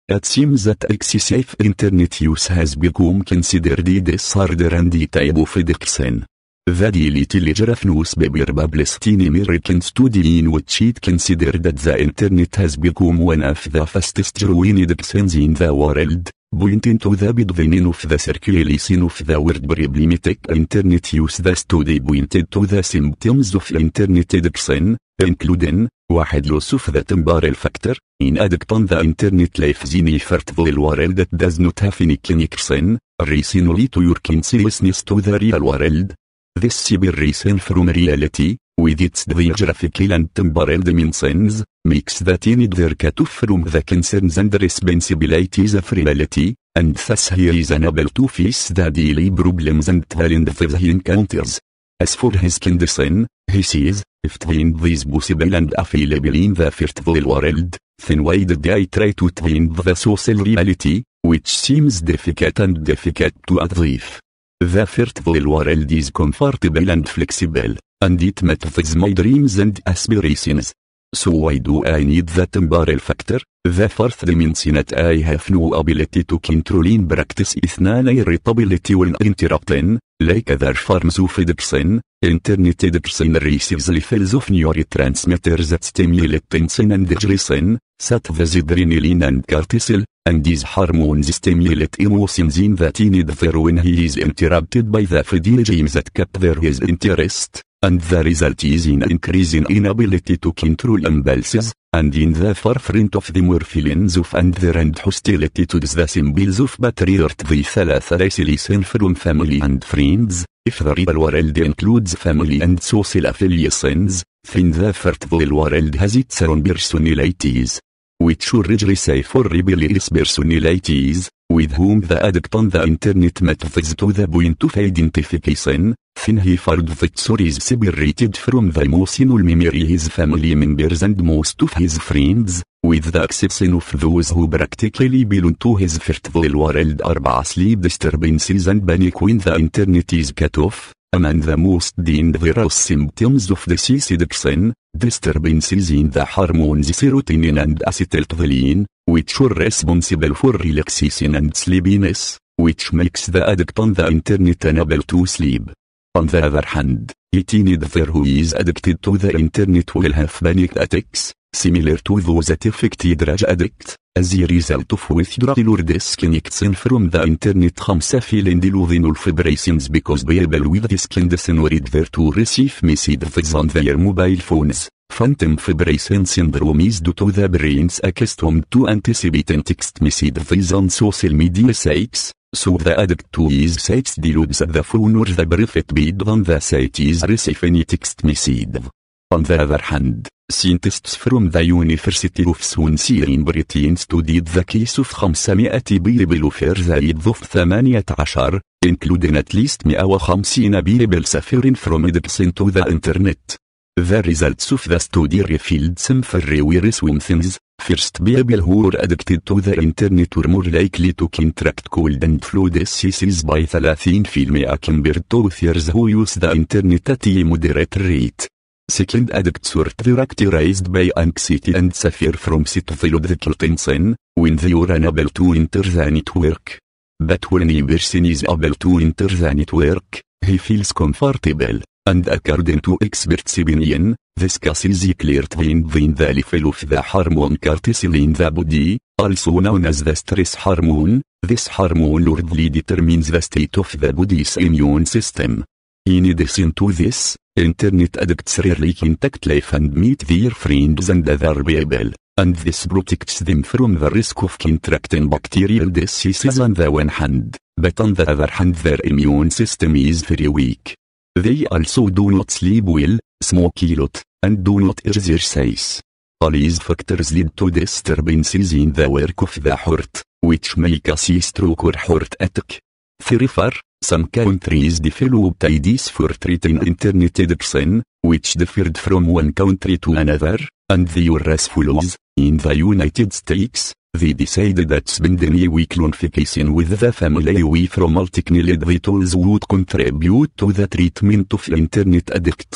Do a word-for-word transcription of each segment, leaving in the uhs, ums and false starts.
It seems that excessive internet use has become considered a disorder and a type of addiction. The Daily Telegraph newspaper published an American study in which it considered that the internet has become one of the fastest growing addictions in the world, pointing to the beginning of the circulation of the word problematic internet use. The study pointed to the symptoms of internet addiction, including one loss of the temporal factor, in addict on the internet lives in a virtual world that does not have any connection, rationally to your consciousness to the real world. This separation from reality, with its geographical and temporal dimensions, makes that neither cut off from the concerns and responsibilities of reality, and thus he is unable to face the daily problems and challenges he encounters. As for his condition, he says, if find these possible and available in the virtual world, then why did I try to find the social reality, which seems difficult and difficult to achieve? The virtual world is comfortable and flexible, and it matches my dreams and aspirations. So why do I need the temporal factor, the fourth dimension that I have no ability to control in practice is non-irritability when interrupting, like other forms of addiction. Internet addiction raises levels of neurotransmitters that stimulate tension and aggression, such as adrenaline and cortisol, and these hormones stimulate emotions in the teenager when he is interrupted by the video games that capture his interest, and the result is an increase in inability to control impulses, and in the forefront of the more feelings of anger and hostility to the symbols of patriot. The ثلاثة isolation from family and friends. If the real world includes family and social affiliations, then the virtual world has its own personalities, which originally say for rebellious personalities, with whom the addict on the internet matches to the point of identification. Then he found that so is separated from the emotional memory his family members and most of his friends, with the exception of those who practically belong to his virtual world. Four sleep disturbances and panic when the internet is cut off. Among the most dangerous symptoms of disease addiction, disturbances in the hormones serotonin and acetylcholine, which are responsible for relaxation and sleepiness, which makes the addict on the internet unable to sleep. On the other hand, a teenager who is addicted to the internet will have panic attacks, similar to those that affect a drug addict, as a result of withdrawal or disconnection from the internet. Five feeling delusional vibrations because people with this condition are adver to receive messages on their mobile phones. Phantom vibration syndrome is due to the brain's accustomed to anticipating text messages on social media sites, so the addict to these sites deludes that the phone or the private bed on the site is receiving a text message. On the other hand, scientists from the University of Swansea in Britain studied the case of خمسمائة people over the age of ثمانية عشر, including at least one hundred fifty people suffering from addiction to the internet. The results of the study revealed some very worrisome things. First, people who are addicted to the internet were more likely to contract cold and flu diseases by thirty percent compared to others who use the internet at a moderate rate. Second, addicts were characterized by anxiety and suffer from psychological tension when they are unable to enter the network. But when a person is able to enter the network, he feels comfortable, and according to experts' opinion, this causes a clear change in the level of the hormone cortisol in the body, also known as the stress hormone. This hormone largely determines the state of the body's immune system. In addition to this, internet addicts rarely contact life and meet their friends and other people, and this protects them from the risk of contracting bacterial diseases on the one hand, but on the other hand their immune system is very weak. They also do not sleep well, smoke a lot, and do not exercise. All these factors lead to disturbances in the work of the heart, which may cause a stroke or heart attack. Therefore, some countries developed ideas for treating internet addiction, which differed from one country to another, and they were as follows. In the United States, they decided that spending a week-long vacation with the family away from all technology tools would contribute to the treatment of internet addict.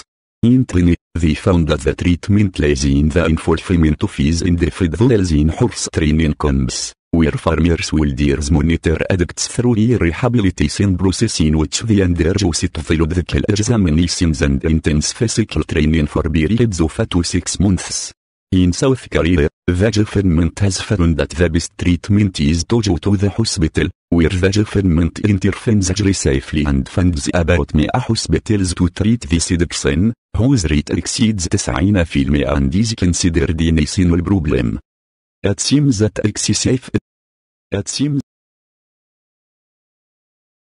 In Trini, they found that the treatment lies in the enforcement of his individuals in horse training camps, where farmers will monitor addicts through a rehabilitation process in which they undergo physiological examinations and intense physical training for periods of up to six months. In South Korea, the government has found that the best treatment is to go to the hospital, where the government intervenes aggressively and funds about one hundred hospitals to treat this addiction, whose rate exceeds ninety percent and is considered a national problem. It seems that excessive It seems